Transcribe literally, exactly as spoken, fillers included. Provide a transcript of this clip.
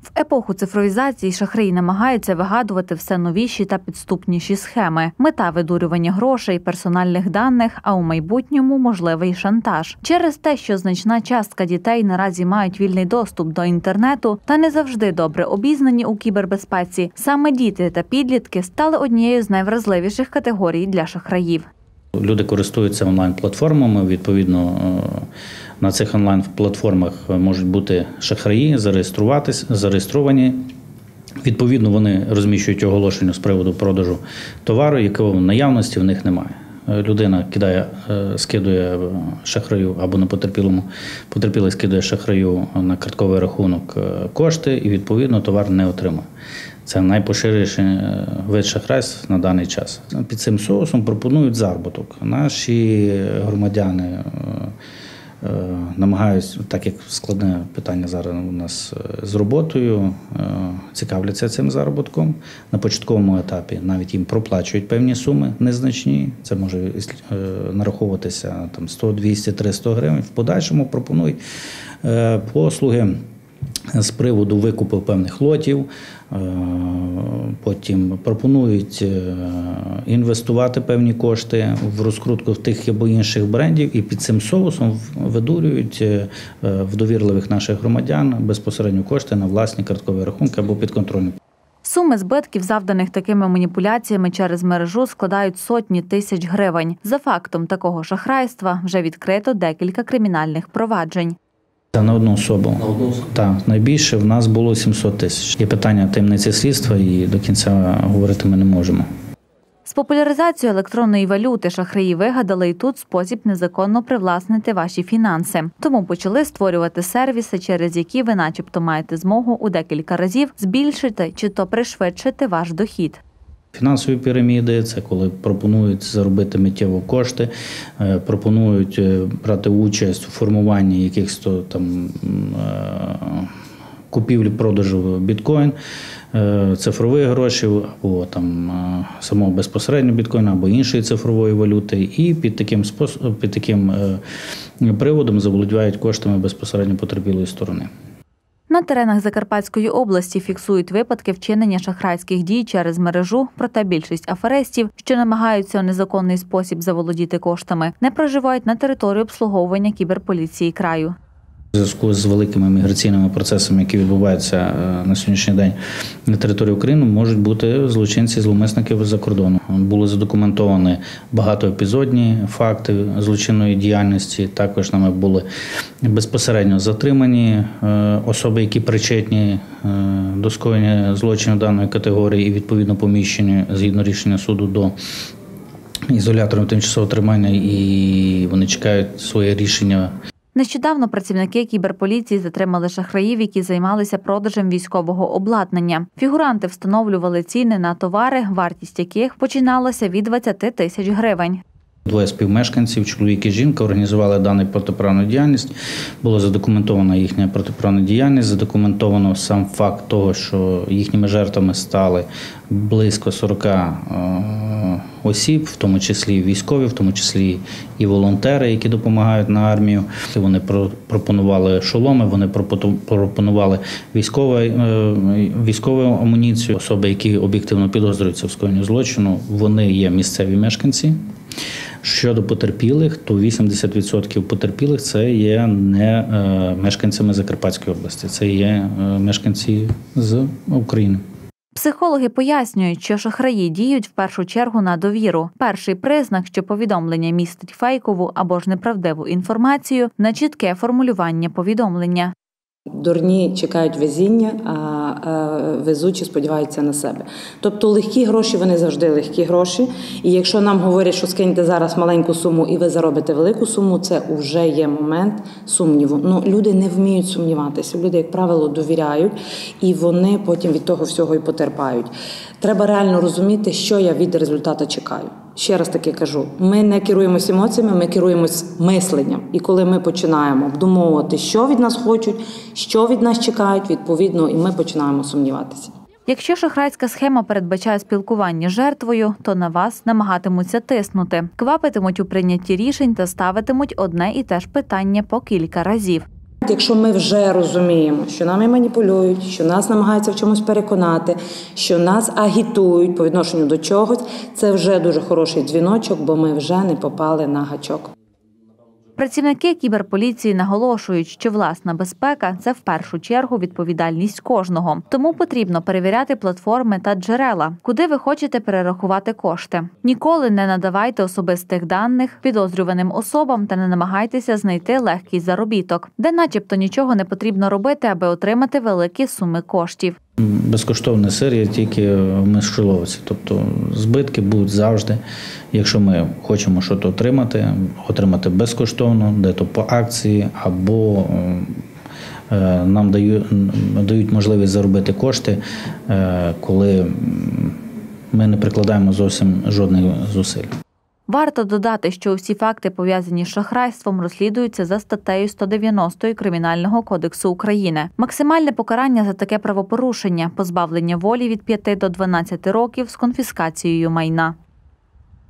В епоху цифровізації шахраї намагаються вигадувати все новіші та підступніші схеми. Мета – видурювання грошей, персональних даних, а у майбутньому – можливий шантаж. Через те, що значна частка дітей наразі мають вільний доступ до інтернету та не завжди добре обізнані у кібербезпеці, саме діти та підлітки стали однією з найвразливіших категорій для шахраїв. Люди користуються онлайн-платформами, відповідно, на цих онлайн-платформах можуть бути шахраї, зареєструватись, зареєстровані. Відповідно, вони розміщують оголошення з приводу продажу товару, якого в наявності в них немає. Людина кидає, скидує шахраю або на потерпілому, потерпілий скидує шахраю на картковий рахунок кошти і, відповідно, товар не отримує. Це найпоширеніший вид шахрайств на даний час. Під цим соусом пропонують заробіток. Наші громадяни намагаються, так як складне питання зараз у нас з роботою, цікавляться цим заробітком. На початковому етапі навіть їм проплачують певні суми незначні. Це може нараховуватися там сто, двісті, триста гривень. В подальшому пропонують послуги з приводу викупу певних лотів, потім пропонують інвестувати певні кошти в розкрутку тих або інших брендів і під цим соусом видурюють в довірливих наших громадян безпосередньо кошти на власні карткові рахунки або підконтрольні. Суми збитків, завданих такими маніпуляціями через мережу, складають сотні тисяч гривень. За фактом такого шахрайства вже відкрито декілька кримінальних проваджень. На одну особу. На одну особу? Так, найбільше в нас було сімсот тисяч. Є питання таємниці слідства і до кінця говорити ми не можемо. З популяризацією електронної валюти шахраї вигадали і тут спосіб незаконно привласнити ваші фінанси. Тому почали створювати сервіси, через які ви начебто маєте змогу у декілька разів збільшити чи то пришвидшити ваш дохід. Фінансові піраміди – це коли пропонують заробити миттєво кошти, пропонують брати участь у формуванні якихось там купівлі-продажу біткоін, цифрових грошей, або там самого безпосередньо біткоїна, або іншої цифрової валюти. І під таким, способ, під таким приводом заволодівають коштами безпосередньо потерпілої сторони. На теренах Закарпатської області фіксують випадки вчинення шахрайських дій через мережу, проте більшість аферистів, що намагаються у незаконний спосіб заволодіти коштами, не проживають на території обслуговування кіберполіції краю. У зв'язку з великими міграційними процесами, які відбуваються на сьогоднішній день на території України, можуть бути злочинці, зловмисники з-за кордону. Були задокументовані багатоепізодні факти злочинної діяльності. Також нами були безпосередньо затримані особи, які причетні до скоєння злочину даної категорії і відповідно поміщені згідно рішення суду до ізоляторів тимчасового тримання, і вони чекають своє рішення. Нещодавно працівники кіберполіції затримали шахраїв, які займалися продажем військового обладнання. Фігуранти встановлювали ціни на товари, вартість яких починалася від двадцяти тисяч гривень. Двоє співмешканців, чоловік і жінка, організували дану протиправну діяльність. Була задокументована їхня протиправна діяльність, задокументовано сам факт того, що їхніми жертвами стали близько сорока осіб, в тому числі військові, в тому числі і волонтери, які допомагають на армію. Вони пропонували шоломи, вони пропонували військову, військову амуніцію. Особи, які об'єктивно підозрюються в скоєнні злочину, вони є місцеві мешканці. Щодо потерпілих, то вісімдесят відсотків потерпілих – це є не мешканцями Закарпатської області, це є мешканці з України. Психологи пояснюють, що шахраї діють в першу чергу на довіру. Перший признак, що повідомлення містить фейкову або ж неправдиву інформацію – на чітке формулювання повідомлення. Дурні чекають везіння, а везучі сподіваються на себе. Тобто легкі гроші, вони завжди легкі гроші. І якщо нам говорять, що скиньте зараз маленьку суму і ви заробите велику суму, це вже є момент сумніву. Ну, люди не вміють сумніватися. Люди, як правило, довіряють, і вони потім від того всього і потерпають. Треба реально розуміти, що я від результату чекаю. Ще раз таки кажу, ми не керуємося емоціями, ми керуємося мисленням. І коли ми починаємо обдумовувати, що від нас хочуть, що від нас чекають, відповідно, і ми починаємо сумніватися. Якщо шахрайська схема передбачає спілкування з жертвою, то на вас намагатимуться тиснути, квапитимуть у прийнятті рішень та ставитимуть одне і те ж питання по кілька разів. момент, якщо ми вже розуміємо, що нами маніпулюють, що нас намагаються в чомусь переконати, що нас агітують по відношенню до чогось, це вже дуже хороший дзвіночок, бо ми вже не попали на гачок. Працівники кіберполіції наголошують, що власна безпека – це в першу чергу відповідальність кожного. Тому потрібно перевіряти платформи та джерела, куди ви хочете перерахувати кошти. Ніколи не надавайте особистих даних підозрюваним особам та не намагайтеся знайти легкий заробіток, де начебто нічого не потрібно робити, аби отримати великі суми коштів. Безкоштовний сир є тільки в мишоловці, тобто збитки будуть завжди. Якщо ми хочемо щось отримати, отримати безкоштовно, де-то по акції, або нам дають, дають можливість заробити кошти, коли ми не прикладаємо зовсім жодних зусиль. Варто додати, що усі факти, пов'язані з шахрайством, розслідуються за статтею сто дев'яносто Кримінального кодексу України. Максимальне покарання за таке правопорушення – позбавлення волі від п'яти до дванадцяти років з конфіскацією майна.